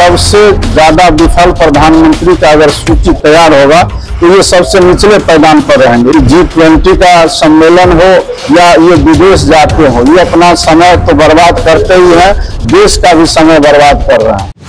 सबसे ज्यादा विफल प्रधानमंत्री का अगर सूची तैयार होगा तो ये सबसे निचले पैदान पर रहेंगे। G20 का सम्मेलन हो या ये विदेश जाते हो, ये अपना समय तो बर्बाद करते ही हैं, देश का भी समय बर्बाद कर रहे हैं।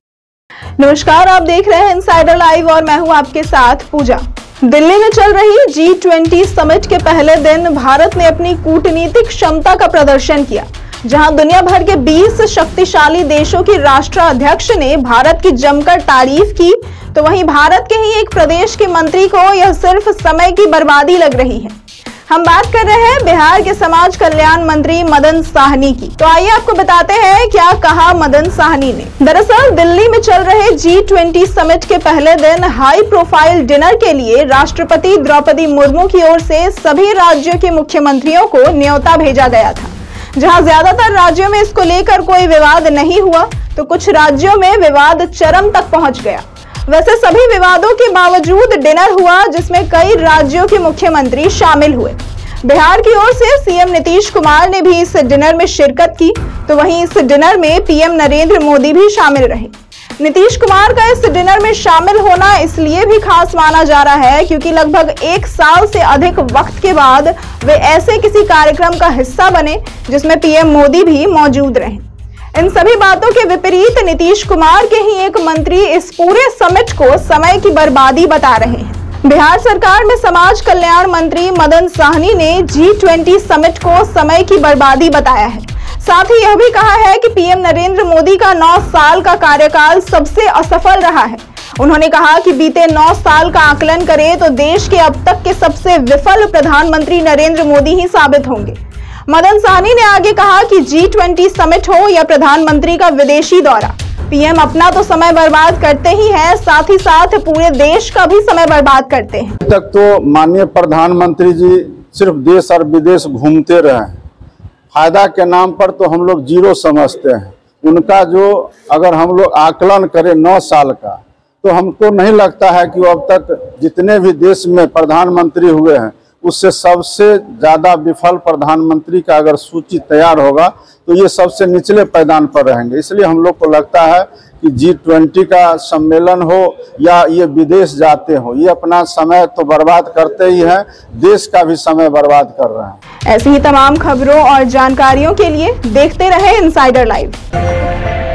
नमस्कार, आप देख रहे हैं इनसाइडर लाइव और मैं हूं आपके साथ पूजा। दिल्ली में चल रही G20 समिट के पहले दिन भारत ने अपनी कूटनीतिक क्षमता का प्रदर्शन किया, जहां दुनिया भर के 20 शक्तिशाली देशों की राष्ट्राध्यक्ष ने भारत की जमकर तारीफ की, तो वहीं भारत के ही एक प्रदेश के मंत्री को यह सिर्फ समय की बर्बादी लग रही है। हम बात कर रहे हैं बिहार के समाज कल्याण मंत्री मदन साहनी की। तो आइए आपको बताते हैं क्या कहा मदन साहनी ने। दरअसल दिल्ली में चल रहे G20 समिट के पहले दिन हाई प्रोफाइल डिनर के लिए राष्ट्रपति द्रौपदी मुर्मू की ओर से सभी राज्यों के मुख्यमंत्रियों को न्योता भेजा गया था। जहां ज्यादातर राज्यों में इसको लेकर कोई विवाद नहीं हुआ, तो कुछ राज्यों में विवाद चरम तक पहुंच गया। वैसे सभी विवादों के बावजूद डिनर हुआ, जिसमें कई राज्यों के मुख्यमंत्री शामिल हुए। बिहार की ओर से सीएम नीतीश कुमार ने भी इस डिनर में शिरकत की, तो वहीं इस डिनर में पीएम नरेंद्र मोदी भी शामिल रहे। नीतीश कुमार का इस डिनर में शामिल होना इसलिए भी खास माना जा रहा है क्योंकि लगभग 1 साल से अधिक वक्त के बाद वे ऐसे किसी कार्यक्रम का हिस्सा बने जिसमें पीएम मोदी भी मौजूद रहे। इन सभी बातों के विपरीत नीतीश कुमार के ही एक मंत्री इस पूरे समिट को समय की बर्बादी बता रहे हैं। बिहार सरकार में समाज कल्याण मंत्री मदन साहनी ने G20 समिट को समय की बर्बादी बताया है। साथ ही यह भी कहा है कि पीएम नरेंद्र मोदी का 9 साल का कार्यकाल सबसे असफल रहा है। उन्होंने कहा कि बीते 9 साल का आकलन करें तो देश के अब तक के सबसे विफल प्रधानमंत्री नरेंद्र मोदी ही साबित होंगे। मदन साहनी ने आगे कहा कि G20 समिट हो या प्रधानमंत्री का विदेशी दौरा, पीएम अपना तो समय बर्बाद करते ही हैं, साथ ही साथ पूरे देश का भी समय बर्बाद करते हैं। अभी तक तो माननीय प्रधानमंत्री जी सिर्फ देश और विदेश घूमते रहे, फायदा के नाम पर तो हम लोग जीरो समझते हैं। उनका जो अगर हम लोग आकलन करें 9 साल का, तो हमको नहीं लगता है कि वो अब तक जितने भी देश में प्रधानमंत्री हुए हैं उससे सबसे ज़्यादा विफल प्रधानमंत्री का अगर सूची तैयार होगा तो ये सबसे निचले पैदान पर रहेंगे। इसलिए हम लोग को लगता है कि G20 का सम्मेलन हो या ये विदेश जाते हो, ये अपना समय तो बर्बाद करते ही हैं, देश का भी समय बर्बाद कर रहे हैं। ऐसी ही तमाम खबरों और जानकारियों के लिए देखते रहे इनसाइडर लाइव।